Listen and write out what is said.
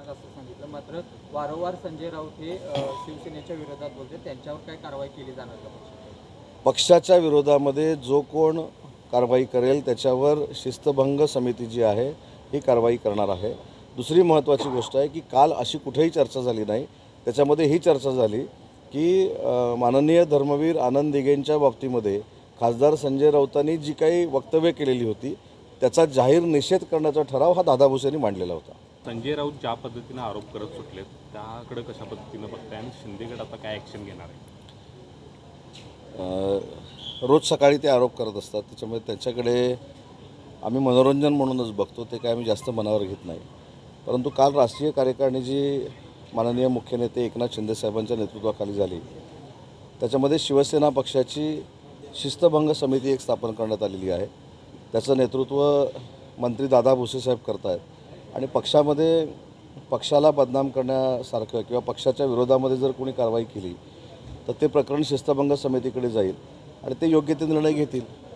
असं सांगितलं. मात्र वारंवार संजय राऊत हे शिवसेनेच्या विरोधात बोलते, त्यांच्यावर काय कारवाई केली जाणार का पक्षाकडून? पक्षाच्या विरोधामध्ये जो कोण कारवाई करेल त्याच्यावर शिस्तभंग समिती जी आहे ही कारवाई करणार आहे. दुसरी महत्त्वाची गोष्ट आहे की काल अशी कुठेही चर्चा झाली नाही. त्याच्यामध्ये ही चर्चा झाली की माननीय धर्मवीर आनंद दिघेंच्या बाबतीमध्ये खासदार संजय राऊतांनी जी काही वक्तव्य केलेली होती त्याचा जाहीर निषेध करण्याचा ठराव हा दादा भुसेंनी मांडलेला होता. संजय राऊत ज्या पद्धतीनं आरोप करत सुटलेत त्याकडे कशा पद्धतीनं बघताय आणि शिंदेगड आता काय ॲक्शन घेणार आहे? रोज सकाळी ते आरोप करत असतात, त्याच्यामुळे त्याच्याकडे आम्ही मनोरंजन म्हणूनच बघतो, ते काय आम्ही जास्त मनावर घेत नाही. परंतु काल राष्ट्रीय कार्यकारिणी जी माननीय मुख्य नेते एकनाथ शिंदेसाहेबांच्या नेतृत्वाखाली झाली त्याच्यामध्ये शिवसेना पक्षाची शिस्तभंग समिती एक स्थापन करण्यात आलेली आहे. त्याचं नेतृत्व मंत्री दादा भुसे साहेब करत आहेत आणि पक्षामध्ये पक्षाला बदनाम करण्यासारखं किंवा पक्षाच्या विरोधामध्ये जर कोणी कारवाई केली तर ते प्रकरण शिस्तभंग समितीकडे जाईल आणि ते योग्य ते निर्णय घेतील.